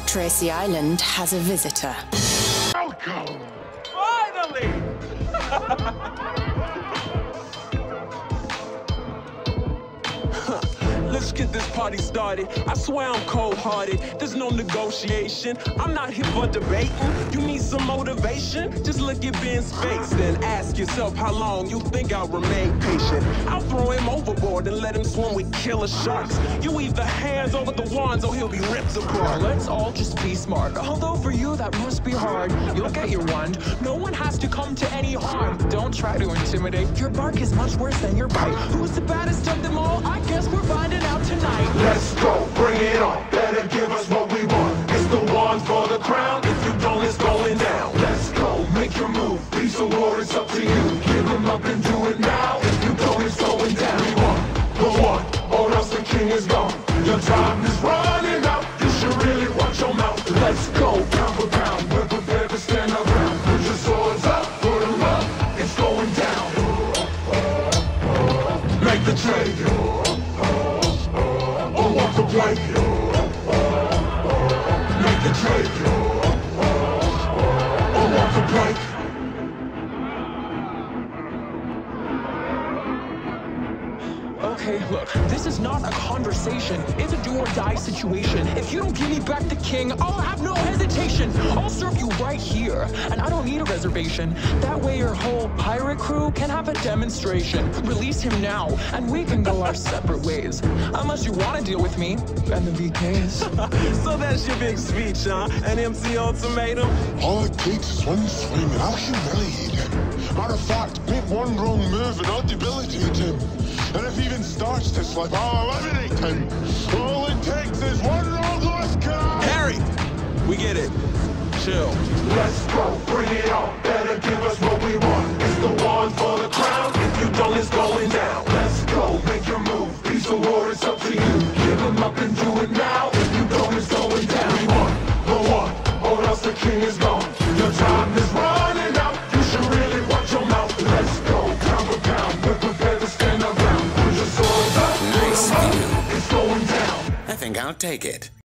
Tracy Island has a visitor. Welcome! Finally! Let's get this party started. I swear I'm cold-hearted. There's no negotiation. I'm not here for debating. You need some motivation? Just look at Ben's face and ask yourself how long you think I'll remain patient. I'll throw him overboard and let him swim with killer sharks. You either hands over the wands or he'll be ripped apart. Let's all just be smart. Although for you that must be hard. You'll get your wand. No one has to come to any harm. Don't try to intimidate. Your bark is much worse than your bite. Who's the baddest of them all? I guess we're finding out tonight. Let's go, bring it on. Better give us what we want. It's the one for the crown. If you don't, it's going down. Let's go, make your move. Peace or war, it's up to you. Give them up and do it now. If you don't, it's going down. We want the one, or else the king is gone. Your time is running out. You should really watch your mouth. Let's go, pound for pound. We're prepared to stand our ground. Put your swords up, put them up. It's going down. Make the trade. Walk the plank. Make the trade. Walk the plank. Okay, look, this is not a conversation. It's a do-or-die situation. If you don't give me back the king, I'll have no hesitation. I'll serve you right here, and I don't need a reservation. That way your whole pirate crew can have a demonstration. Release him now, and we can go our separate ways. Unless you want to deal with me and the VKs. So that's your big speech, huh? An MC ultimatum? All it takes is one swing and I'll humiliate him. Matter of fact, make one wrong move and I'll debilitate him. And if he even starts this life, I'll eliminate him. All it takes is one wrong left guy. Harry! We get it. Chill. Let's go, bring it on. Better give us what we want. It's the one for the crown. If you don't, it's going down. Let's go, make your move. Peace or war, it's up to you. Give them up and do it now. If you don't, it's going down. We want the one, or else the king is gone. Your time is running out. You should really watch your mouth. Let's go, pound for pound. We're prepared to stand our ground. Put your swords up, Nice put 'em up. view. It's going down. I think I'll take it.